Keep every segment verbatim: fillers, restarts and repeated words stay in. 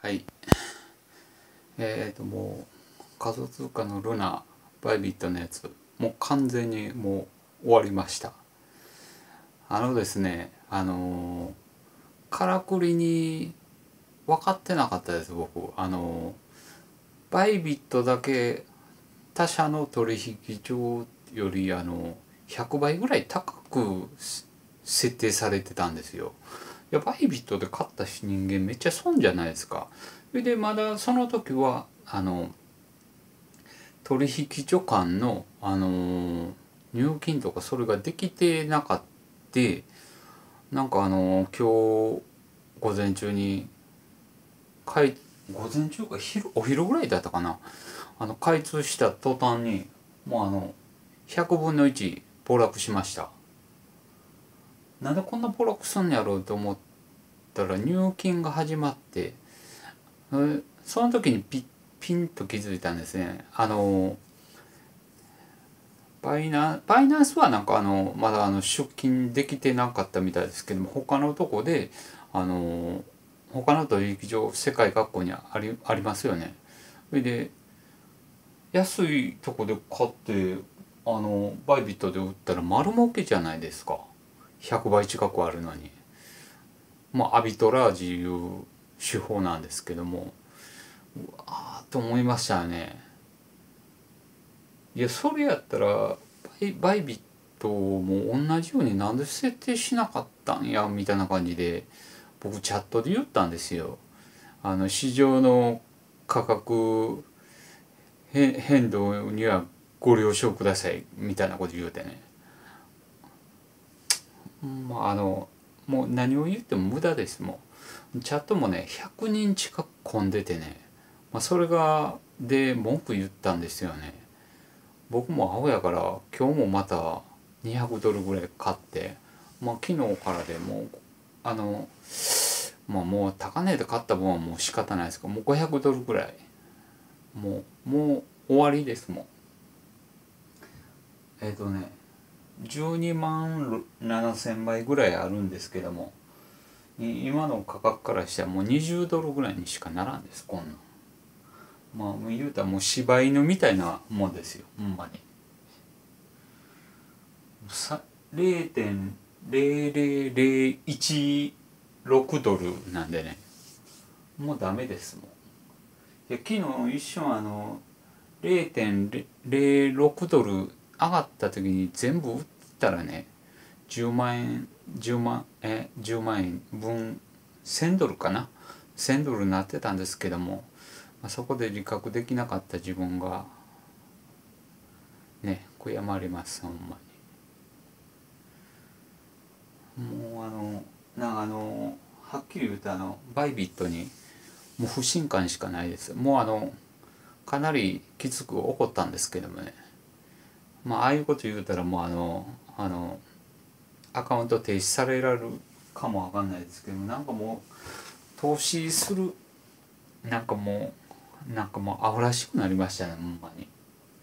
はい。えっ、ー、ともう仮想通貨のルナ、バイビットのやつ、もう完全にもう終わりました。あのですね、あのー、からくりに分かってなかったです、僕。あのー、バイビットだけ他社の取引所よりあのひゃくばいぐらい高く設定されてたんですよ。いや、バイビットで買った人間めっちゃ損じゃないですか。それでまだその時はあの取引所間の、あのー入金とかそれができてなかった。なんかあのー今日午前中に開午前中か昼お昼ぐらいだったかな、あの開通した途端にもうあのひゃくぶんのいち暴落しました。なんでこんな暴落すんのやろうと思ったら入金が始まって、その時にピピンと気づいたんですね。あのバイナバイナンスはなんかあのまだあの出金できてなかったみたいですけども、他のとこであの他の取引所世界各国にありありますよね。それで安いとこで買ってあのバイビットで売ったら丸儲けじゃないですか。ひゃくばい近くあるのに。まあアビトラージいう手法なんですけども、うわーと思いましたよね。いや、それやったらバイバイビットも同じようになんで設定しなかったんやみたいな感じで僕チャットで言ったんですよ。あの市場の価格変動にはご了承くださいみたいなこと言うてね。まああのもう何を言っても無駄です。もうチャットもねひゃくにん近く混んでてね、まあ、それがで文句言ったんですよね。僕もアホやから今日もまたにひゃくドルぐらい買って、まあ昨日からでもうあのまあもう高値で買った分はもう仕方ないですけど、もうごひゃくドルぐらいもうもう終わりですもん。えっ、ー、とねじゅうにまんななせんばいぐらいあるんですけども、今の価格からしたらもうにじゅうドルぐらいにしかならんです、こんなん。まあ言うたらもう柴犬みたいなもんですよ、ほんまに。れいてんぜろぜろぜろいちろくドルなんでね、もうダメですもん。いや昨日一瞬あの れいてんぜろろくドル上がった時に全部売ったらね、じゅうまんえんじゅうまんえじゅうまんえん分せんドルかな、せんドルになってたんですけども、まあ、そこで利確できなかった自分がね悔やまれます、ほんまに。もうあのなんかあのはっきり言うとあのバイビットにもう不信感しかないです。もうあのかなりきつく怒ったんですけどもね、まあああいうこと言うたらもうあのあのアカウント停止されられるかもわかんないですけど、なんかもう投資するなんかもうなんかもうアホらしくなりましたね、ほんまに。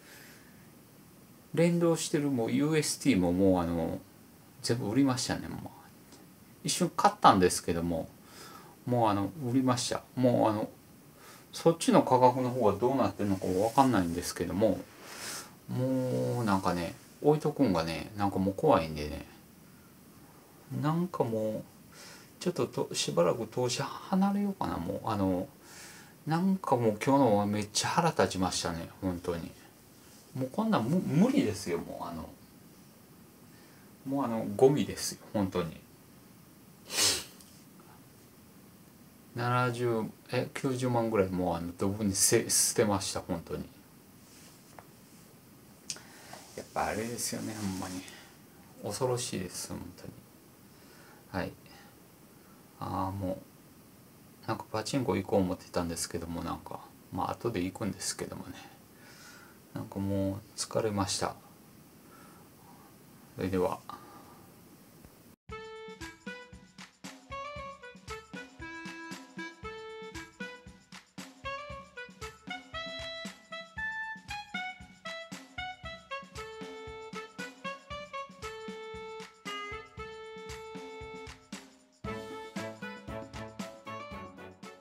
連動してるもう ユーエスティー ももうあの全部売りましたね。もう一瞬買ったんですけども、もうあの売りました。もうあのそっちの価格の方がどうなってるのかわかんないんですけども、もうなんかね置いとくんがねなんかもう怖いんでね、なんかもうちょっととしばらく投資離れようかな。もうあのなんかもう今日のはめっちゃ腹立ちましたね、本当に。もうこんなん無無理ですよ。もうあのもうあのゴミですよ本当に。ななじゅうえきゅうじゅうまんぐらいもうあのドブにせ捨てました、本当に。やっぱあれですよね、ほんまに恐ろしいです本当に。はい。ああもうなんかパチンコ行こう思ってたんですけども、なんかまあ後で行くんですけどもね、なんかもう疲れました。それでは。